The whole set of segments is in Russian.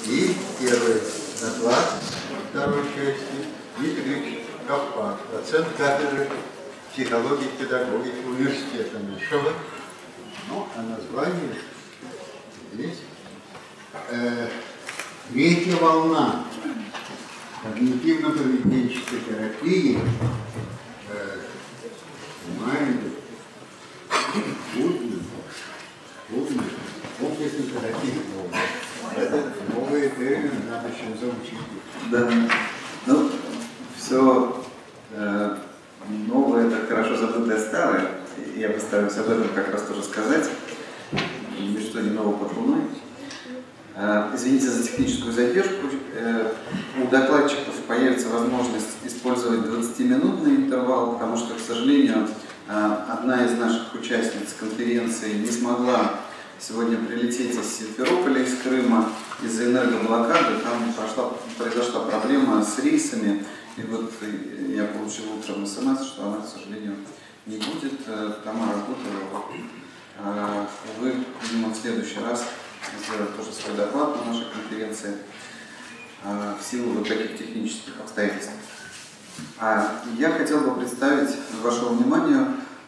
И первый доклад второй части Дмитрий Каппак, доцент кафедры психологии и педагогики университета Меньшова. Ну, а название здесь. Третья волна когнитивно-поведенческой терапии это новые термины, надо еще заучить. Да, ну, все новое, это хорошо забытое старое. Я постараюсь об этом как раз тоже сказать. Ничто не ново под луной. Извините за техническую задержку. У докладчиков появится возможность использовать 20-минутный интервал, потому что, к сожалению, одна из наших участниц конференции не смогла сегодня прилететь из Симферополя, из Крыма, из-за энергоблокады. Там произошла проблема с рейсами. И вот я получил утром СМС, что она, к сожалению, не будет. Тамара Гутова, увы, видимо, в следующий раз сделать тоже свой доклад на нашей конференции в силу вот таких технических обстоятельств. Я хотел бы представить вашему вниманию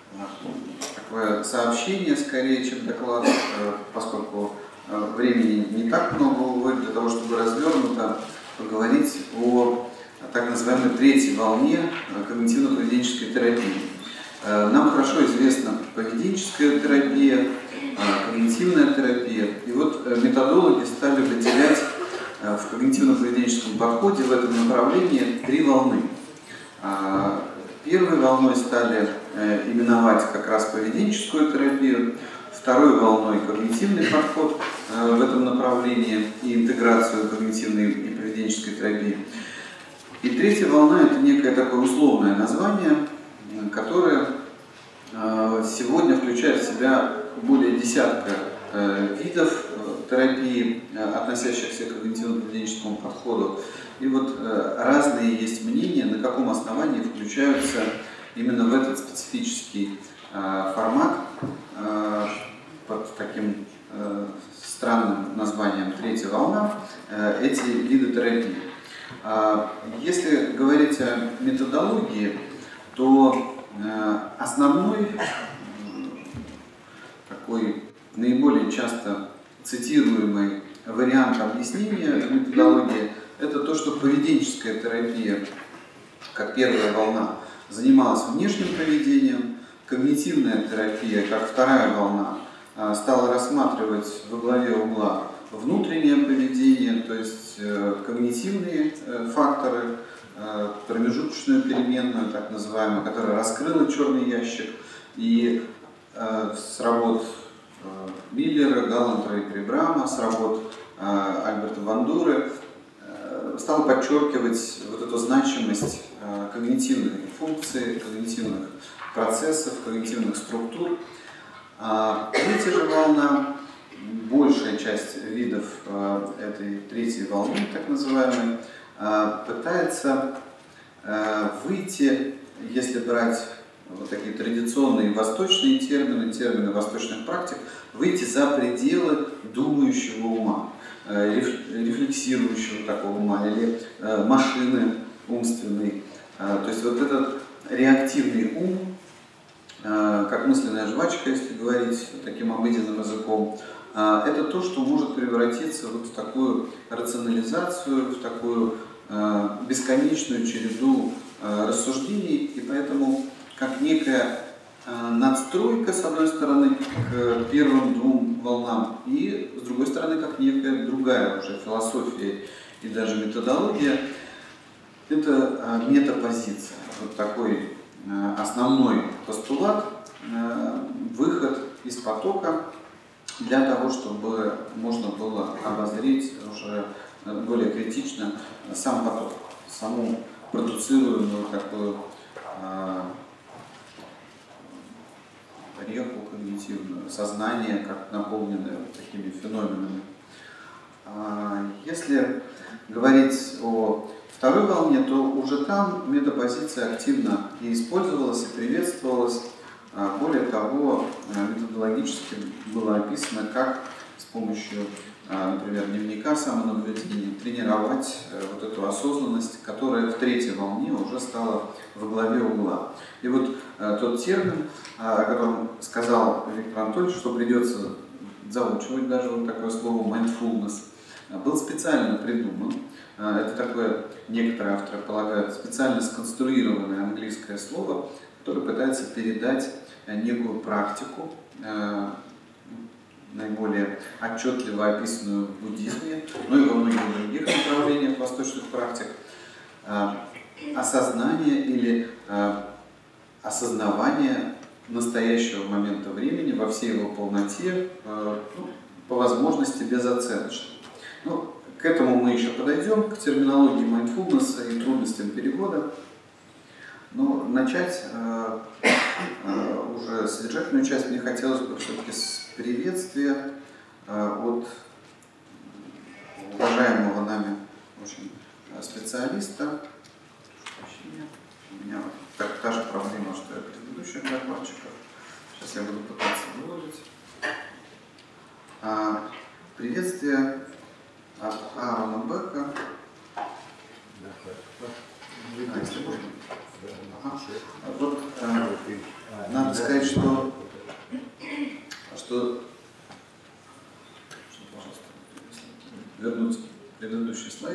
такое сообщение, скорее, чем доклад, поскольку времени не так много, увы, для того, чтобы развернуто поговорить о так называемой третьей волне когнитивно-поведенческой терапии. Нам хорошо известна поведенческая терапия, когнитивная терапия. И вот методологи стали выделять в когнитивно-поведенческом подходе в этом направлении три волны. Первой волной стали именовать как раз поведенческую терапию, второй волной когнитивный подход в этом направлении и интеграцию когнитивной и поведенческой терапии. И третья волна – это некое такое условное название, которое сегодня включает в себя более десятка видов терапии, относящихся к когнитивно-поведенческому подходу. И вот разные есть мнения, на каком основании включаются именно в этот специфический формат под таким странным названием «третья волна» эти виды терапии. Если говорить о методологии, то основной, такой наиболее часто цитируемый вариант объяснения методологии – это то, что поведенческая терапия, как первая волна, занималась внешним поведением, когнитивная терапия, как вторая волна, стала рассматривать во главе угла внутреннее поведение, то есть когнитивные факторы, промежуточную переменную, так называемую, которая раскрыла черный ящик, и с работ Миллера, Галлантера и Перебрама, с работ Альберта Бандуры стала подчеркивать вот эту значимость когнитивной функции, когнитивных процессов, когнитивных структур. Третья же волна, большая часть видов этой третьей волны, так называемой, пытается выйти, если брать вот такие традиционные восточные термины, термины восточных практик, выйти за пределы думающего ума, рефлексирующего такого ума или машины умственной. То есть вот этот реактивный ум, как мысленная жвачка, если говорить таким обыденным языком, это то, что может превратиться вот в такую рационализацию, в такую бесконечную череду рассуждений, и поэтому как некая надстройка, с одной стороны, к первым двум волнам, и с другой стороны, как некая другая уже философия и даже методология, это метапозиция, вот такой основной постулат, выход из потока для того, чтобы можно было обозреть уже более критично сам поток, саму продуцируемую такую реку когнитивную, сознание, как наполненное вот такими феноменами. Если говорить о второй волне, то уже там метапозиция активно и использовалась, и приветствовалась. Более того, методологически было описано, как с помощью например, дневника самонаблюдения, тренировать вот эту осознанность, которая в третьей волне уже стала во главе угла. И вот тот термин, о котором сказал Виктор Анатольевич, что придется заучивать даже вот такое слово mindfulness, был специально придуман. Это такое, некоторые авторы полагают, специально сконструированное английское слово, которое пытается передать некую практику, наиболее отчетливо описанную в буддизме, но и во многих других направлениях восточных практик, осознание или осознавание настоящего момента времени во всей его полноте, по возможности безоценочно. Ну, к этому мы еще подойдем, к терминологии mindfulness и трудностям перевода. Но начать уже содержательную часть мне хотелось бы все-таки с приветствия от уважаемого нами очень специалиста. У меня та же проблема, что и предыдущих докладчиков. Сейчас я буду пытаться выложить. Приветствие от Аарона Бека. Если можно. Вот, надо сказать, что пожалуйста, вернуть предыдущий слайд.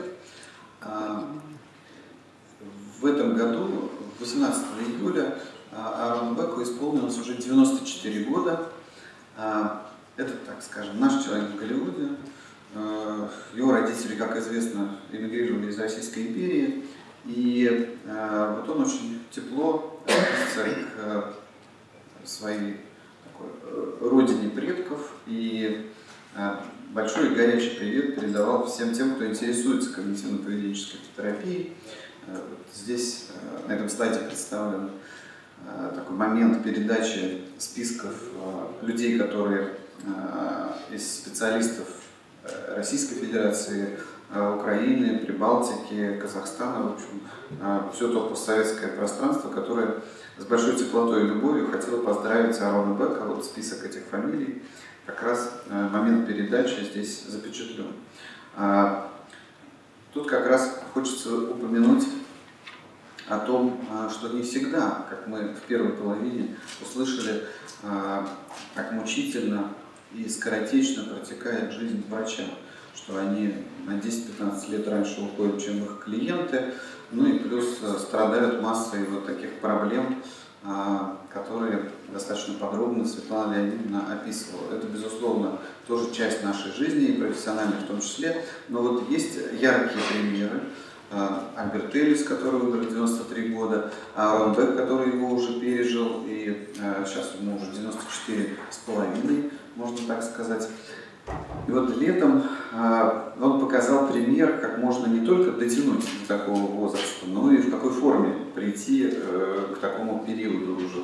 В этом году, 18 июля, Аарону Беку исполнилось уже 94 года. Это, так скажем, наш человек в Голливуде. Его родители, как известно, эмигрировали из Российской империи. И вот он очень тепло относится к своей такой родине предков. И большой и горячий привет передавал всем тем, кто интересуется когнитивно-поведенческой терапией. Здесь на этом слайде представлен такой момент передачи списков людей, которые из специалистов Российской Федерации, Украины, Прибалтики, Казахстана, в общем, все то постсоветское пространство, которое с большой теплотой и любовью хотело поздравить Аарона Бека. Вот список этих фамилий, как раз момент передачи здесь запечатлен. Тут как раз хочется упомянуть о том, что не всегда, как мы в первой половине услышали, как мучительно и скоротечно протекает жизнь врача, что они на 10-15 лет раньше уходят, чем их клиенты, ну и плюс страдают массой вот таких проблем, которые достаточно подробно Светлана Леонидовна описывала. Это, безусловно, тоже часть нашей жизни, и профессиональной в том числе, но вот есть яркие примеры. Альберт Эллис, который умер в 93 года, Аарон Бек, который его уже пережил, и сейчас ему уже 94,5, можно так сказать. И вот летом он показал пример, как можно не только дотянуть до такого возраста, но и в какой форме прийти к такому периоду уже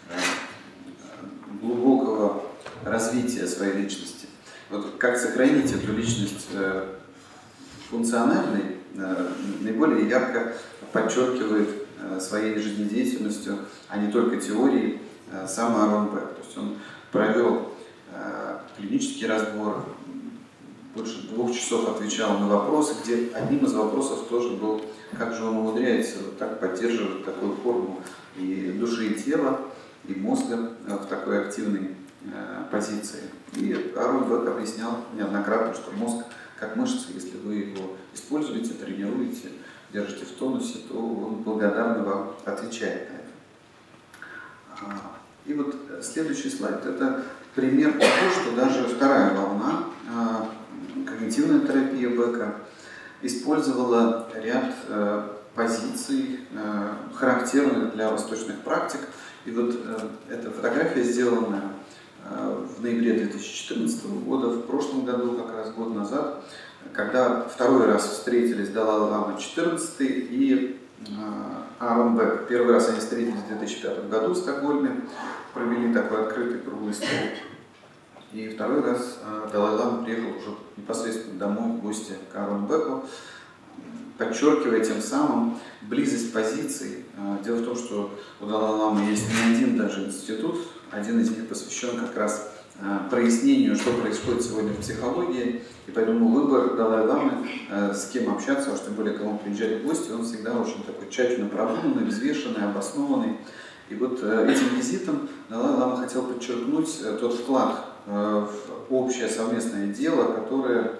глубокого развития своей личности. Вот как сохранить эту личность функциональной, наиболее ярко подчеркивает своей жизнедеятельностью, а не только теорией, сам Аарон Бек. То есть он провел клинический разбор, больше 2 часов отвечал на вопросы, где одним из вопросов тоже был, как же он умудряется вот так поддерживать такую форму и души, и тела, и мозга в такой активной позиции. И Аарон Бек объяснял неоднократно, что мозг как мышца, если вы его используете, тренируете, держите в тонусе, то он благодарно вам отвечает на это. И вот следующий слайд – это пример того, что даже вторая волна, когнитивная терапия Бека, использовала ряд позиций, характерных для восточных практик. И вот эта фотография сделана в ноябре 2014 года, в прошлом году, как раз год назад, когда второй раз встретились Далай-лама XIV и Аарон Бек. Первый раз они встретились в 2005 году в Стокгольме, провели такой открытый круглый стол. И второй раз Далай-лама приехал уже непосредственно домой в гости к Аарону Беку, подчеркивая тем самым близость позиций. Дело в том, что у Далай-ламы есть не один даже институт, один из них посвящен как раз прояснению, что происходит сегодня в психологии. И поэтому выбор Далай-ламы, с кем общаться, а уж тем более кому приезжать в гости, он всегда очень такой тщательно продуманный, взвешенный, обоснованный. И вот этим визитом Далай-лама хотел подчеркнуть тот вклад в общее совместное дело, которое,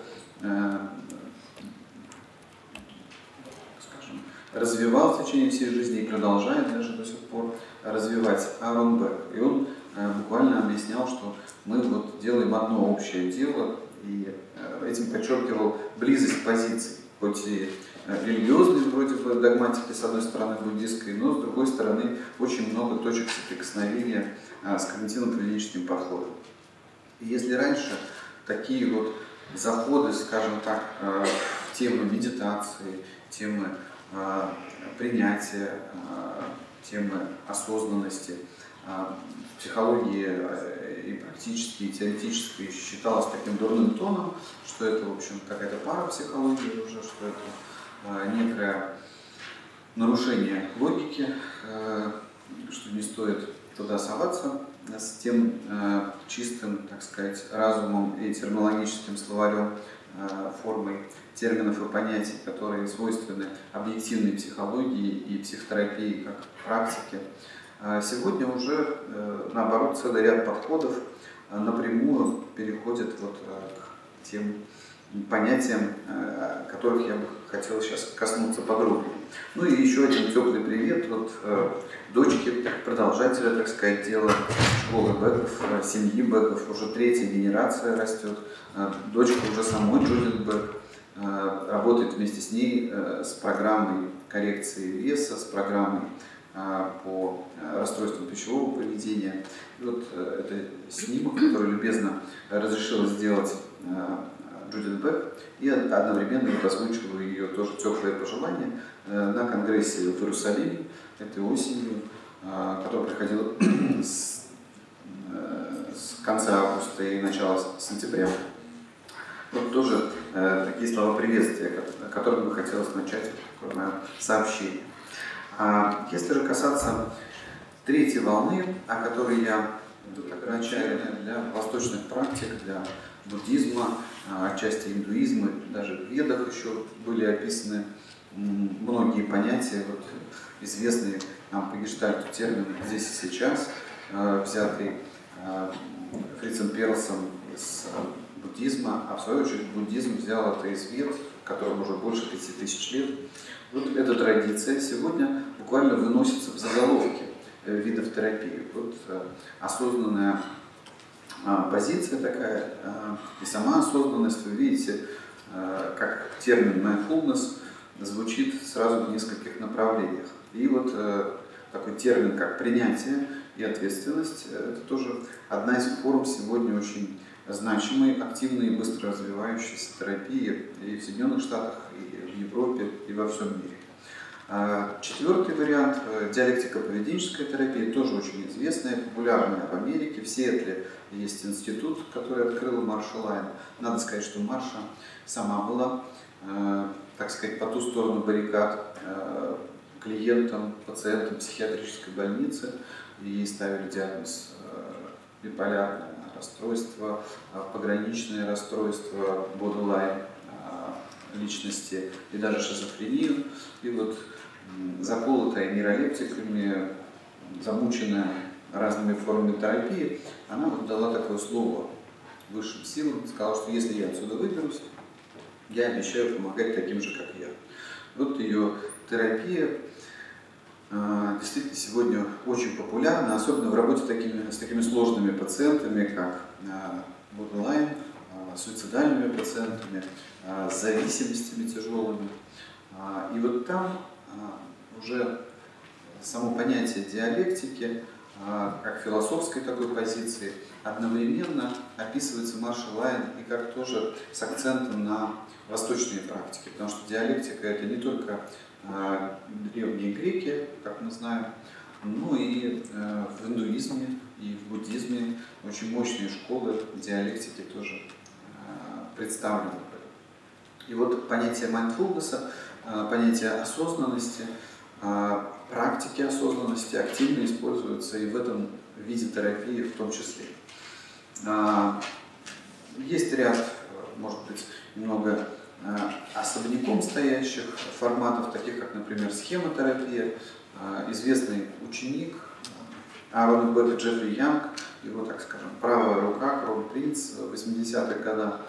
скажем, развивал в течение всей жизни и продолжает даже до сих пор развивать Аарон Бек. И он буквально объяснял, что мы вот делаем одно общее дело, и этим подчеркивал близость позиций, хоть и религиозной, вроде бы, догматики, с одной стороны, буддистской, но с другой стороны, очень много точек соприкосновения с когнитивно-поведенческим подходом. И если раньше такие вот заходы, скажем так, в темы медитации, темы принятия, темы осознанности, в психологии и практически, и теоретически считалось таким дурным тоном, что это, в общем, какая-то парапсихология уже, что это некое нарушение логики, что не стоит туда соваться с тем чистым, так сказать, разумом и терминологическим словарем, формой терминов и понятий, которые свойственны объективной психологии и психотерапии как практике. Сегодня уже, наоборот, целый ряд подходов напрямую переходит вот к тем понятиям, которых я бы хотел сейчас коснуться подробнее. Ну и еще один теплый привет от дочки, продолжателя, так сказать, дела школы Беков, семьи Беков. Уже третья генерация растет. Дочка уже самой Джудит Бек работает вместе с ней с программой коррекции веса, с программой по расстройствам пищевого поведения. И вот это снимок, который любезно разрешила сделать Джудит Бек, и одновременно вот озвучиваю ее тоже теплые пожелания на конгрессе в Иерусалиме этой осенью, который проходил с конца августа и начала сентября. Вот тоже такие слова приветствия, которыми бы хотелось начать такое мое сообщение. Если же касаться третьей волны, о которой я начальная для восточных практик, для буддизма, отчасти индуизма, даже в ведах еще были описаны многие понятия, вот, известные нам по гештальту термин «здесь и сейчас», взятый Фрицем Перлсом из буддизма, а в свою очередь буддизм взял это из вед, которым уже больше 5000 лет. Вот эта традиция сегодня буквально выносится в заголовки видов терапии. Вот осознанная позиция такая, и сама осознанность, вы видите, как термин mindfulness звучит сразу в нескольких направлениях. И вот такой термин, как принятие и ответственность, это тоже одна из форм сегодня очень значимой, активной и быстро развивающейся терапии и в Соединенных Штатах, и в Европе, и во всем мире. Четвертый вариант – диалектико-поведенческая терапия, тоже очень известная, популярная в Америке. В Сиэтле есть институт, который открыла Марша Лайн. Надо сказать, что Марша сама была, так сказать, по ту сторону баррикад клиентам, пациентам психиатрической больницы. Ей ставили диагноз биполярное расстройство, пограничное расстройство, borderline личности и даже шизофрению. И вот заколотая нейролептиками, замученная разными формами терапии, она вот дала такое слово высшим силам, сказала, что если я отсюда выберусь, я обещаю помогать таким же, как я. Вот ее терапия действительно сегодня очень популярна, особенно в работе с такими сложными пациентами, как borderline, суицидальными пациентами, с зависимостями тяжелыми. И вот там уже само понятие диалектики, как философской такой позиции, одновременно описывается Марша Лайн и как тоже с акцентом на восточные практики, потому что диалектика — это не только древние греки, как мы знаем, но и в индуизме и в буддизме очень мощные школы диалектики тоже представлены. И вот понятие mindfulness, понятие осознанности, практики осознанности активно используются и в этом виде терапии в том числе. Есть ряд, может быть, немного особняком стоящих форматов, таких как, например, схемотерапия. Известный ученик Аарона Бека Джеффри Янг, его, так скажем, правая рука, кронпринц в 80-х годах,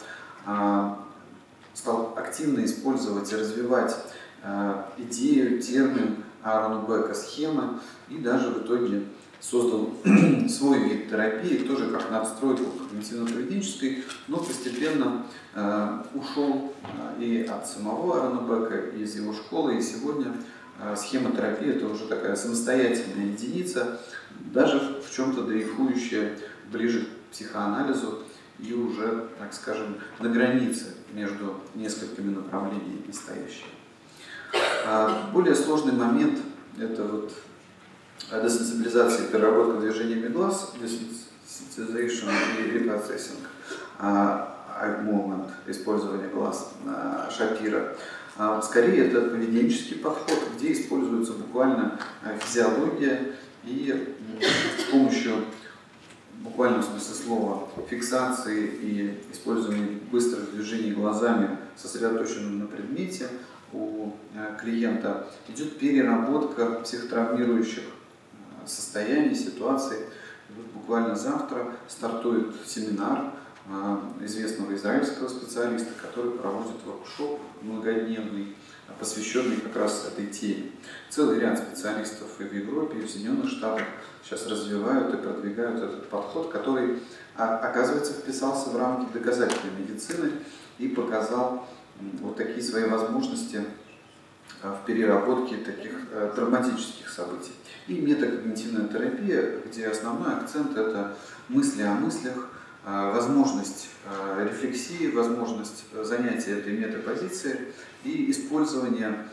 стал активно использовать и развивать идею, термин Аарона Бека схемы, и даже в итоге создал свой вид терапии, тоже как надстройку когнитивно-поведенческой, но постепенно ушел и от самого Аарона Бека, и из его школы, и сегодня схемотерапия — это уже такая самостоятельная единица, даже в чем-то дрейфующая ближе к психоанализу и уже, так скажем, на границе между несколькими направлениями стоящая. Более сложный момент — это вот десенсибилизация и переработка движениями глаз, desensitization и reprocessing, eye movement, использование глаз Шапира. Скорее, это поведенческий подход, где используется буквально физиология и с помощью, в буквальном смысле слова, фиксации и использования быстрых движений глазами, сосредоточенным на предмете, у клиента идет переработка психотравмирующих состояний, ситуаций. Вот буквально завтра стартует семинар известного израильского специалиста, который проводит воркшоп многодневный, посвященный как раз этой теме. Целый ряд специалистов и в Европе, и в Соединенных Штатах сейчас развивают и продвигают этот подход, который, оказывается, вписался в рамки доказательной медицины и показал вот такие свои возможности в переработке таких травматических событий. И метакогнитивная терапия, где основной акцент — это мысли о мыслях, возможность рефлексии, возможность занятия этой метапозиции и использование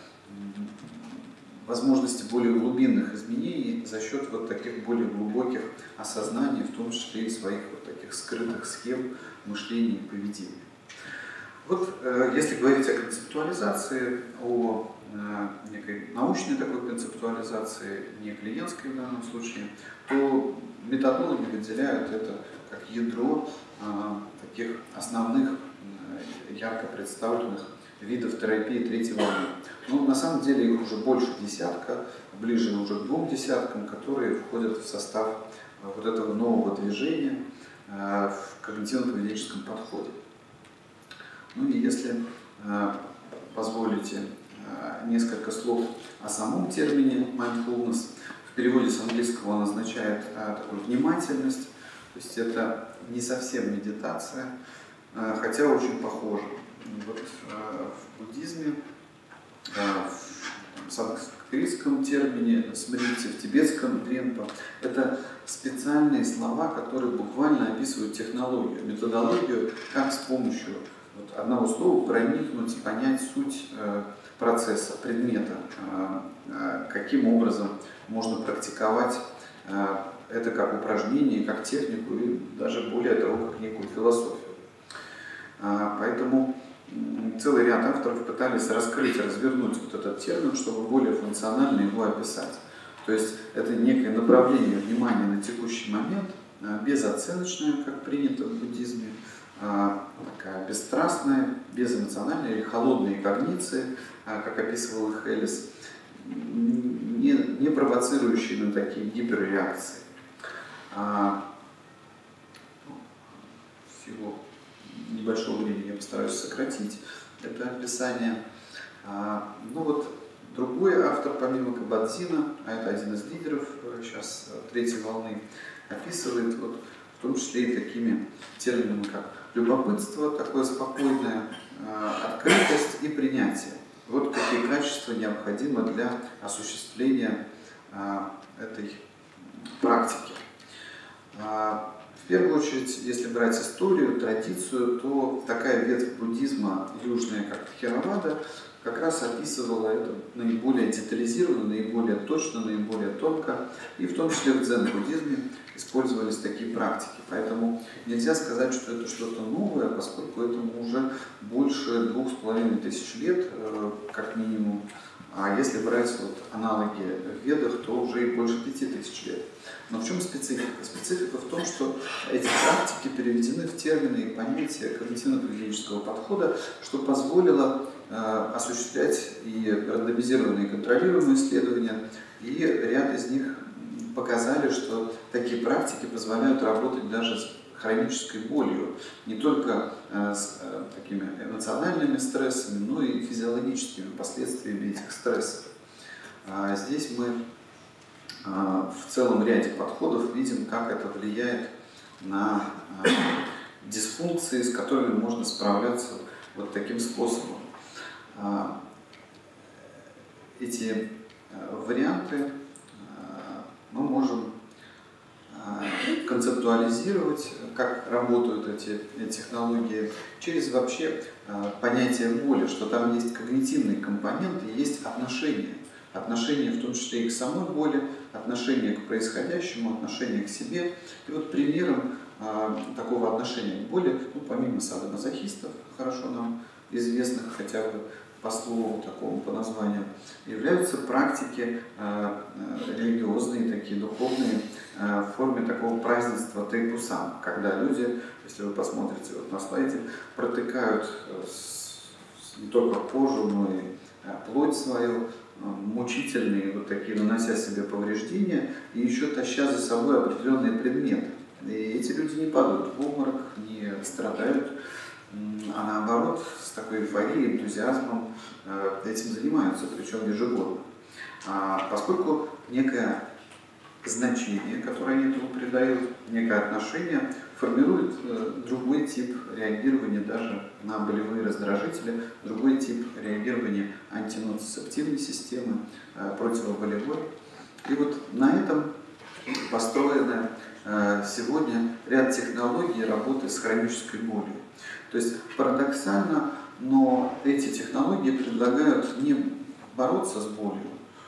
возможности более глубинных изменений за счет вот таких более глубоких осознаний, в том числе и своих вот таких скрытых схем мышления и поведения. Вот если говорить о концептуализации, о некой научной такой концептуализации, не клиентской в данном случае, то методологи выделяют это как ядро таких основных ярко представленных видов терапии третьей волны. Но на самом деле их уже больше десятка, ближе уже к 2 десяткам, которые входят в состав вот этого нового движения в когнитивно-поведенческом подходе. Ну и если позволите несколько слов о самом термине mindfulness. В переводе с английского он означает такую внимательность, то есть это не совсем медитация, хотя очень похоже. Вот в буддизме, в санскритском термине, смрити, в тибетском дренпа, это специальные слова, которые буквально описывают технологию, методологию, как с помощью одного слова проникнуть и понять суть процесса, предмета, каким образом можно практиковать это как упражнение, как технику и даже более того, как некую философию. Поэтому целый ряд авторов пытались раскрыть, развернуть вот этот термин, чтобы более функционально его описать. То есть это некое направление внимания на текущий момент, безоценочное, как принято в буддизме, такая бесстрастная, безэмоциональная или холодная когниция, как описывал их Эллис, не провоцирующие на такие гиперреакции. Всего небольшого времени я постараюсь сократить это описание. Ну вот другой автор, помимо Кабадзина, а это один из лидеров сейчас третьей волны, описывает вот, в том числе и такими терминами, как любопытство, такое спокойное, открытость и принятие. Вот какие качества необходимы для осуществления этой практики. В первую очередь, если брать историю, традицию, то такая ветвь буддизма, южная, как Тхеравада, как раз описывала это наиболее детализированно, наиболее точно, наиболее тонко. И в том числе в дзен-буддизме использовались такие практики. Поэтому нельзя сказать, что это что-то новое, поскольку этому уже больше 2500 лет, как минимум. А если брать вот аналоги в Ведах, то уже и больше 5000 лет. Но в чем специфика? Специфика в том, что эти практики переведены в термины и понятия когнитивно-поведенческого подхода, что позволило осуществлять и рандомизированные и контролируемые исследования, и ряд из них показали, что такие практики позволяют работать даже с хронической болью, не только с такими эмоциональными стрессами, но и физиологическими последствиями этих стрессов. Здесь мы в целом ряде подходов видим, как это влияет на дисфункции, с которыми можно справляться вот таким способом. Эти варианты мы можем концептуализировать, как работают эти технологии, через вообще понятие боли, что там есть когнитивный компонент и есть отношения. Отношения в том числе и к самой боли, отношения к происходящему, отношения к себе. И вот примером такого отношения к боли, ну, помимо садомазохистов, хорошо нам известных хотя бы по слову такому, по названию, являются практики религиозные, такие духовные, в форме такого празднества тайпусан, когда люди, если вы посмотрите вот на слайде, протыкают не только кожу, но и плоть свою, мучительные, вот такие, нанося себе повреждения, и еще таща за собой определенные предметы. И эти люди не падают в обморок, не страдают, а наоборот, с такой эйфорией, энтузиазмом этим занимаются, причем ежегодно. Поскольку некое значение, которое они этому придают, некое отношение, формирует другой тип реагирования даже на болевые раздражители, другой тип реагирования антинуцептивной системы, противоболевой. И вот на этом построено сегодня ряд технологий работы с хронической болью. То есть парадоксально, но эти технологии предлагают не бороться с болью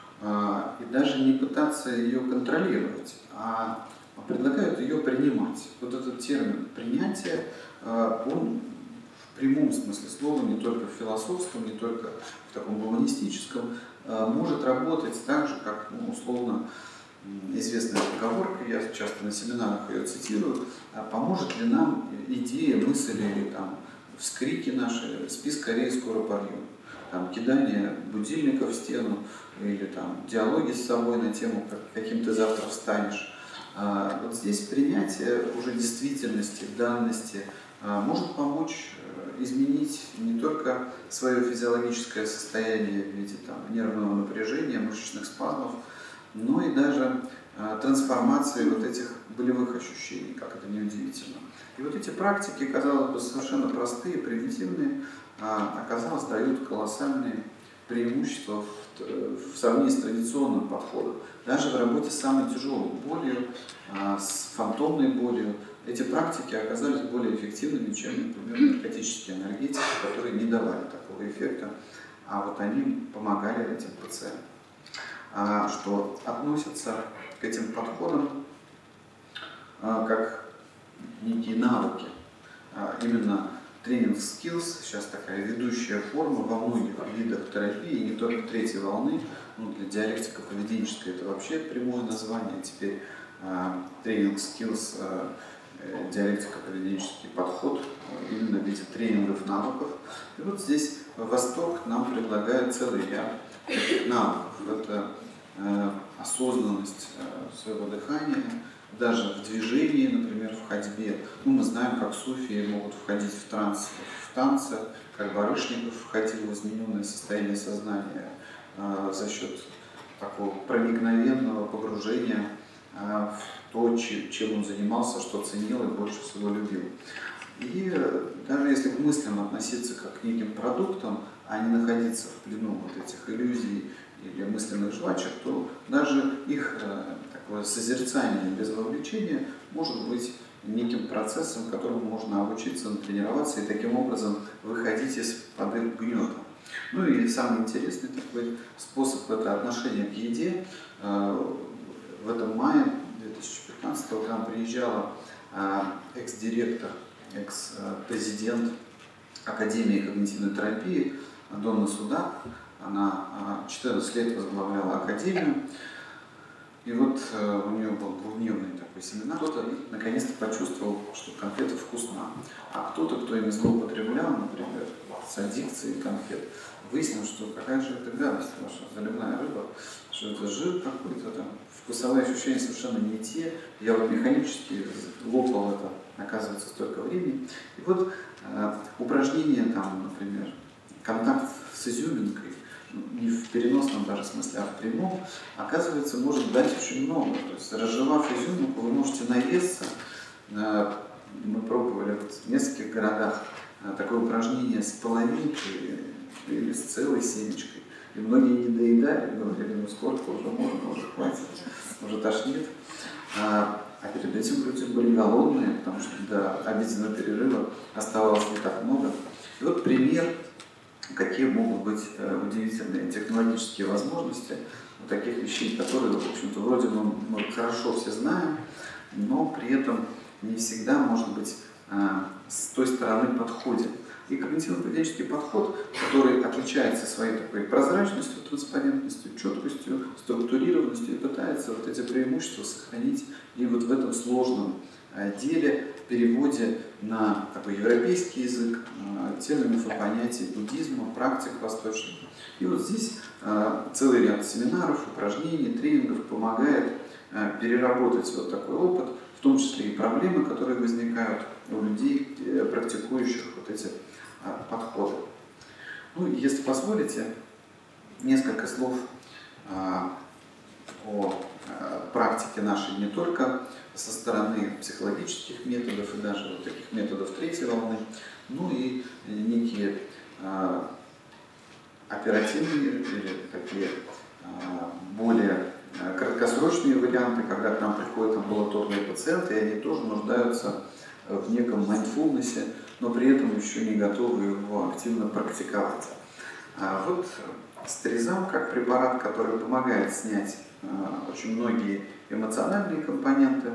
и даже не пытаться ее контролировать, а предлагают ее принимать. Вот этот термин принятие, он в прямом смысле слова, не только в философском, не только в таком гуманистическом, может работать так же, как, ну, условно, известная поговорка, я часто на семинарах ее цитирую: поможет ли нам идея, мысль или там вскрики наши, спи скорее, скоро порвем. Там, кидание будильника в стену или там диалоги с собой на тему, каким ты завтра встанешь. Вот здесь принятие уже действительности, данности может помочь изменить не только свое физиологическое состояние в виде там нервного напряжения, мышечных спазмов, но и даже трансформации вот этих болевых ощущений, как это ни удивительно. И вот эти практики, казалось бы, совершенно простые, примитивные, оказалось, дают колоссальные преимущества в сравнении с традиционным подходом. Даже в работе с самой тяжелой болью, с фантомной болью, эти практики оказались более эффективными, чем, например, наркотические анальгетики, которые не давали такого эффекта, а вот они помогали этим пациентам. Что относится к этим подходам как некие навыки. Именно тренинг skills сейчас такая ведущая форма во многих видах терапии, не только третьей волны, ну, для диалектико-поведенческой это вообще прямое название, теперь тренинг skills, диалектико-поведенческий подход именно в виде тренингов навыков. И вот здесь Восток нам предлагает целый ряд таких навыков. Это осознанность своего дыхания, даже в движении, например, в ходьбе. Ну, мы знаем, как суфии могут входить в транс в танце, как Барышников входил в измененное состояние сознания за счет такого проникновенного погружения в то, чем он занимался, что ценил и больше всего любил. И даже если к мыслям относиться как к неким продуктам, а не находиться в плену вот этих иллюзий или мысленных жвачек, то даже их такое созерцание без вовлечения может быть неким процессом, которому можно обучиться, натренироваться и таким образом выходить из-под их гнета. Ну и самый интересный такой способ — это отношение к еде. В этом мае 2015-го к нам приезжала экс-директор, экс-президент Академии когнитивной терапии Донна Судак. Она 14 лет возглавляла академию. И вот у нее был двухдневный такой семинар. Кто-то наконец-то почувствовал, что конфета вкусна. А кто-то, кто ими злоупотреблял, например, с аддикцией конфет, выяснил, что какая же это гадость ваша заливная рыба, что это жир какой-то там, вкусовые ощущения совершенно не те. Я вот механически лопал это, оказывается, столько времени. И вот упражнение там, например, контакт с изюминкой, не в переносном даже смысле, а в прямом, оказывается, может дать очень много. То есть, разжевав изюминку, вы можете наесться. Мы пробовали вот в нескольких городах такое упражнение с половинкой или с целой семечкой. И многие не доедали, говорили, ну сколько уже можно, уже хватит, уже тошнит. А перед этим люди были голодные, потому что до обеденного перерыва оставалось не так много. И вот пример, какие могут быть удивительные технологические возможности у таких вещей, которые, в общем-то, вроде мы хорошо все знаем, но при этом не всегда, может быть, с той стороны подходит. И когнитивно-поведенческий подход, который отличается своей такой прозрачностью, транспарентностью, четкостью, структурированностью и пытается вот эти преимущества сохранить и вот в этом сложном деле, переводе на такой европейский язык, терминов и понятий буддизма, практик восточных. И вот здесь целый ряд семинаров, упражнений, тренингов помогает переработать вот такой опыт, в том числе и проблемы, которые возникают у людей, практикующих вот эти подходы. Ну, если позволите, несколько слов о практике нашей не только со стороны психологических методов и даже вот таких методов третьей волны, но и некие оперативные или такие более краткосрочные варианты, когда к нам приходят амбулаторные пациенты, и они тоже нуждаются в неком майндфулнесе, но при этом еще не готовы его активно практиковать. Вот стрезам как препарат, который помогает снять очень многие эмоциональные компоненты,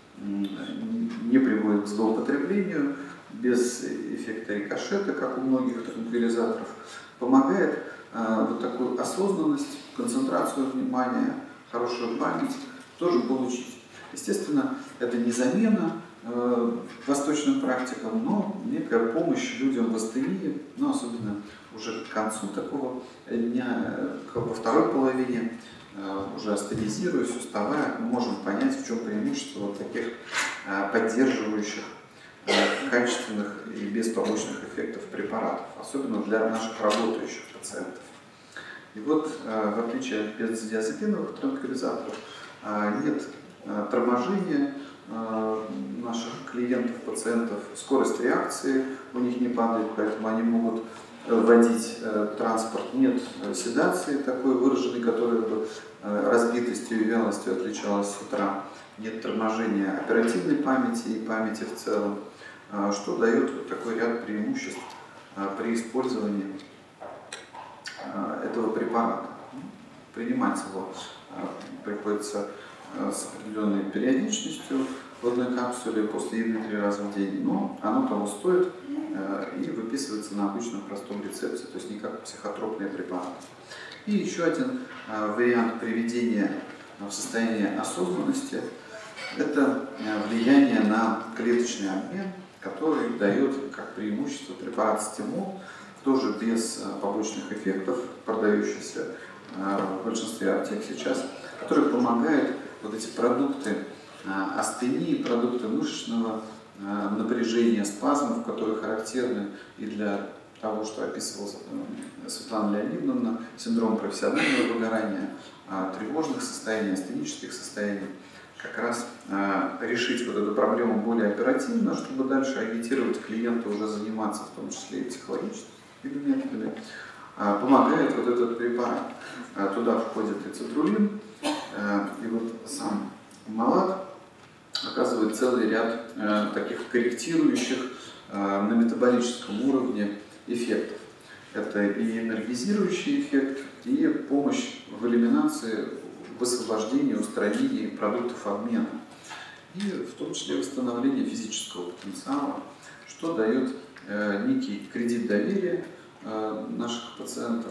не приводит к злоупотреблению, без эффекта рикошета, как у многих транквилизаторов, помогает вот такую осознанность, концентрацию внимания, хорошую память тоже получить. Естественно, это не замена восточным практикам, но некая помощь людям в астении, но особенно уже к концу такого дня, во второй половине, уже астенизируясь, уставая, мы можем понять, в чем преимущество вот таких поддерживающих, качественных и без побочных эффектов препаратов, особенно для наших работающих пациентов. И вот, в отличие от бензодиазепиновых транквилизаторов, нет торможения наших клиентов, пациентов, скорость реакции у них не падает, поэтому они могут вводить транспорт. Нет седации такой выраженной, которая бы разбитостью и вялостью отличалась с утра. Нет торможения оперативной памяти и памяти в целом, что дает вот такой ряд преимуществ при использовании этого препарата. Принимать его приходится с определенной периодичностью в одной капсуле после еды 3 раза в день, но оно того стоит и выписывается на обычном простом рецепте, то есть не как психотропные препараты. И еще один вариант приведения в состояние осознанности – это влияние на клеточный обмен, который дает как преимущество препарат стимул, тоже без побочных эффектов, продающийся в большинстве аптек сейчас, который помогает вот эти продукты астении, продукты мышечного напряжения, спазмов, которые характерны и для того, что описывала Светлана Леонидовна, синдром профессионального выгорания, тревожных состояний, астенических состояний, как раз решить вот эту проблему более оперативно, чтобы дальше агитировать клиента уже заниматься, в том числе и психологическими методами, помогает вот этот препарат. Туда входит и цитрулин, и вот сам малат оказывает целый ряд таких корректирующих на метаболическом уровне эффектов. Это и энергизирующий эффект, и помощь в элиминации, в освобождении, устранении продуктов обмена. И в том числе восстановление физического потенциала, что дает некий кредит доверия наших пациентов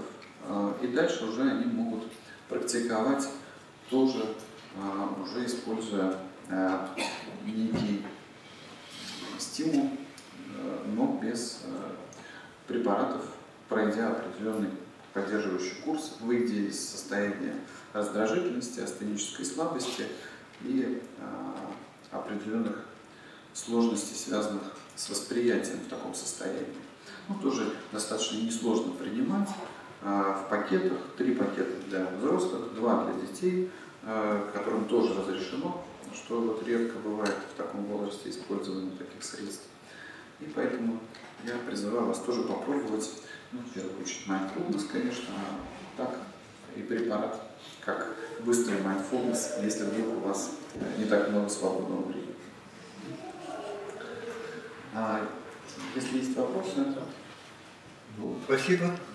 И дальше уже они могут практиковать тоже, уже используя некий стимул, но без препаратов, пройдя определенный поддерживающий курс, выйдя из состояния раздражительности, астенической слабости и определенных сложностей, связанных с восприятием в таком состоянии. Ну, тоже достаточно несложно принимать в пакетах, 3 пакета для взрослых, 2 для детей, которым тоже разрешено, что вот редко бывает в таком возрасте использование таких средств. И поэтому я призываю вас тоже попробовать, ну, в первую очередь, mindfulness, конечно, а так и препарат, как быстрый mindfulness, если вдруг у вас не так много свободного времени. Если есть вопросы, Спасибо.